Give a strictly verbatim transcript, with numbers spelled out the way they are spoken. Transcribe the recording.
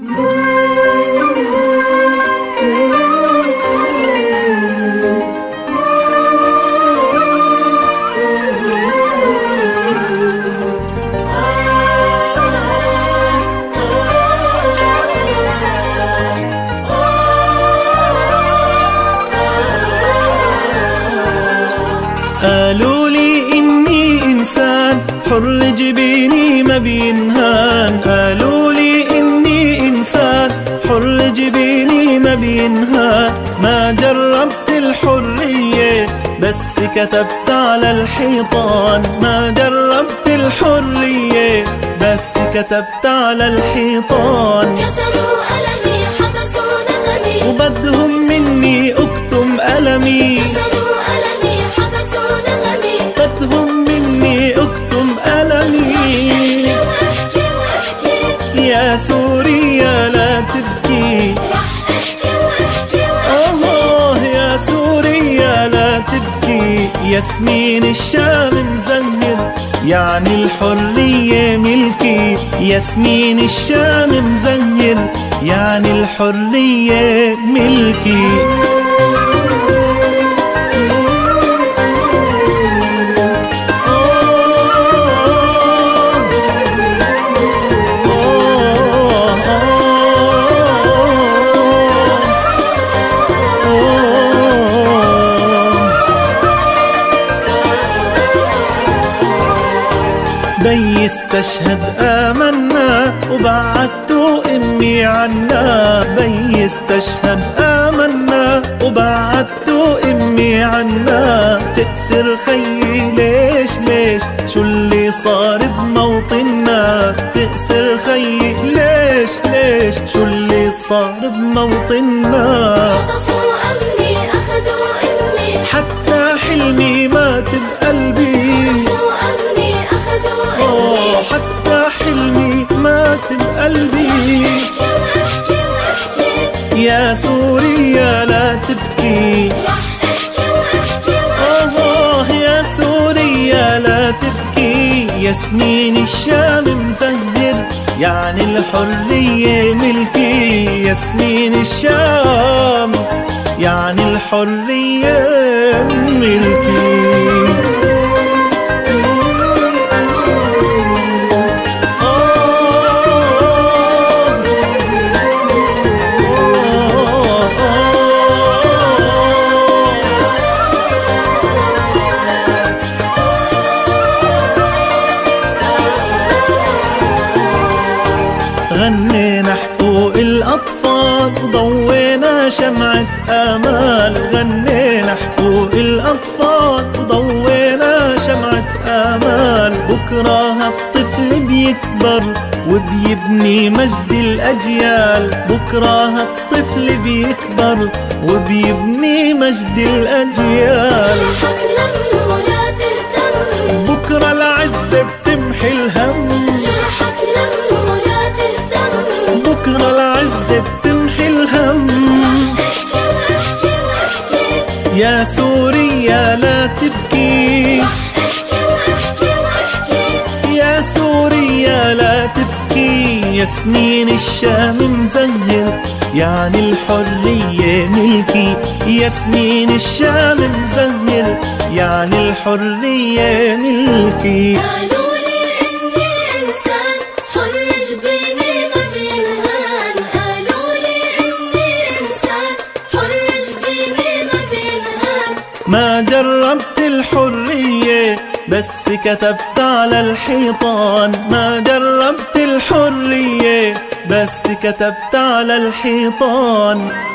قالوا لي إني إنسان حر جبيني ما بينهان، قالوا لي إني إنسان حر جبيني ما بينهان. ما جربت الحرية بس كتبت على الحيطان، ما جربت الحرية بس كتبت على الحيطان. كسروا ألمي حبسوا نغمي وبدهم مني أكتم ألمي، كسروا ألمي حبسوا نغمي، بدهم مني أكتم ألمي. واحكي واحكي يا سوريا لا تبكي، رح احكي واحكي آه يا سوريا لا تبكي. ياسمين الشام مزهر يعني الحرية ملكي، ياسمين الشام مزهر يعني الحرية ملكي. بي استشهد آمنا وبعدتوا أمي عنا، بي استشهد آمنا وبعدتوا أمي عنا. تأسر خيي ليش ليش شو اللي صار بموطننا، تأسر خيي ليش ليش شو اللي صار بموطننا. خطفوا أمي أخذوا أمي، حتى حلمي مات بقلبي، خطفوا أمي أخذوا أمي، حتى حلمي مات بقلبي. واحكي واحكي يا سوريا لا تبكي، رح احكي واحكي آه يا سوريا لا تبكي. ياسمين الشام مزهر يعني الحرية ملكي، ياسمين الشام يعني الحرية ملكي. غنينا حقوق الأطفال وضوينا شمعة آمال، غنينا حقوق الأطفال وضوينا شمعة آمال. بكرة هالطفل بيكبر وبيبني مجد الأجيال، بكرة هالطفل بيكبر وبيبني مجد الأجيال. جرحك لم ولا تهتم، بكرة العزة بتمحي الهم، جرحك لم ولا تهتم، بكرة العزة بتمحي الهم. احكي واحكي واحكي يا سوريا لا تبكي، احكي واحكي واحكي يا سوريا لا تبكي. ياسمين الشام مزهر يعني الحرية ملكي، ياسمين الشام مزهر يعني الحرية ملكي. قالوا لي إني إنسان حر جبيني ما بينهان، قالوا لي إني إنسان حر جبيني ما بينهان. ما جربت الحرية بس كتبت على الحيطان، ما جربت الحرية بس كتبت على الحيطان.